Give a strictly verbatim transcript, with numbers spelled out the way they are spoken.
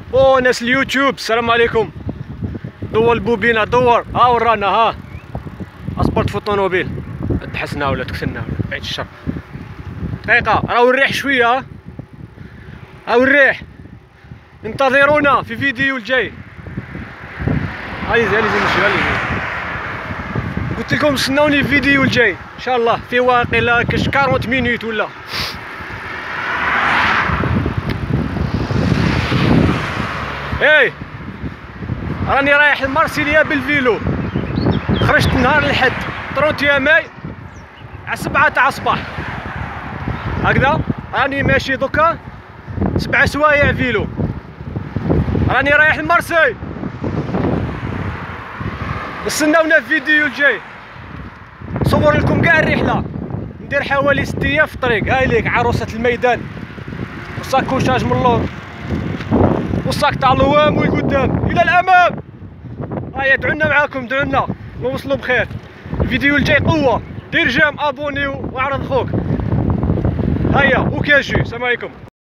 او ناس اليوتيوب السلام عليكم. دور البوبينه دور ها ورانا ها اسبورت في الطوموبيل دحسنا ولا تكسلنا ولا بعيد الشر. دقيقه راهو الريح شويه ها هاو الريح. انتظرونا في فيديو الجاي. هاي زي اللي زي نمشي هاي قلت لكم استناوني في الفيديو الجاي ان شاء الله في واقيلا كاش أربعين مينوت ولا. ايه راني رايح لمارسيليا بالفيلو. خرجت نهار الحد ثلاثين ماي على سبعة تاع الصباح هكذا. راني ماشي دوكا سبع سوايع فيلو. راني رايح لمارسي. استناونا في الفيديو الجاي نصور لكم كاع الرحله. ندير حوالي ست ايام في الطريق. هاي ليك عروسه الميدان والساكوشاج من اللور والصاك تاع اللوام والقدام الى الامام. هيا دعونا معاكم دعونا نوصلوا بخير. الفيديو الجاي قوه. دير جيم ابوني واعرض خوك. هيا وكاجي السلام عليكم.